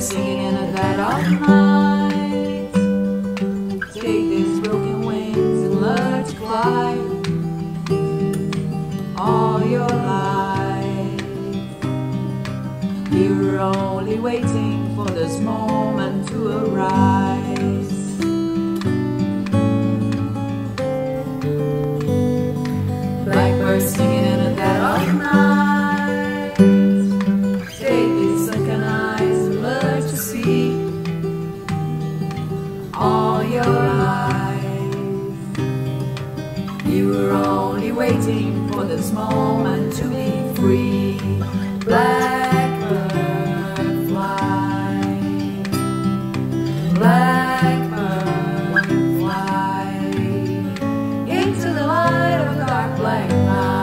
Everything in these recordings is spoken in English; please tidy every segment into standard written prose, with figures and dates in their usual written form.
singing in a dead of night. Take these broken wings and learn to fly all your life. You're only waiting for this moment to arise. Blackbirds singing in a dead of night. Take these sunken eyes and learn to see all your life. You were only waiting for this moment to be free. Blackbird fly, blackbird fly into the light of a dark black night.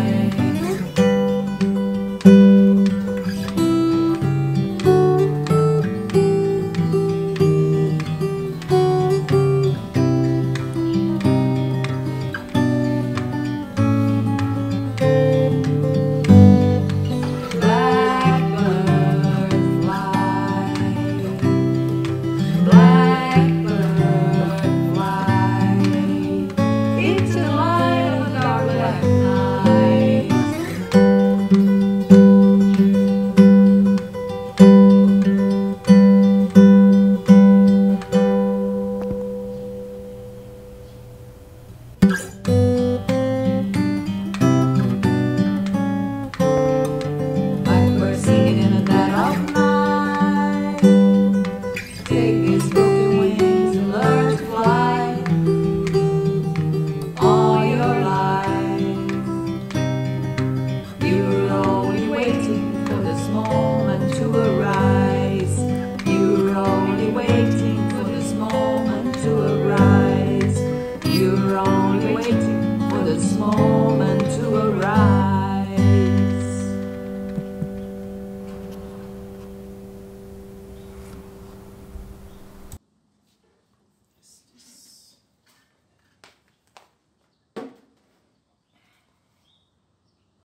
Blackbird singing in a dead of night. Take these broken wings and learn to fly all your life. You're only waiting for this moment to arise. You're only waiting for this moment to arise. You're only waiting for this moment to arise.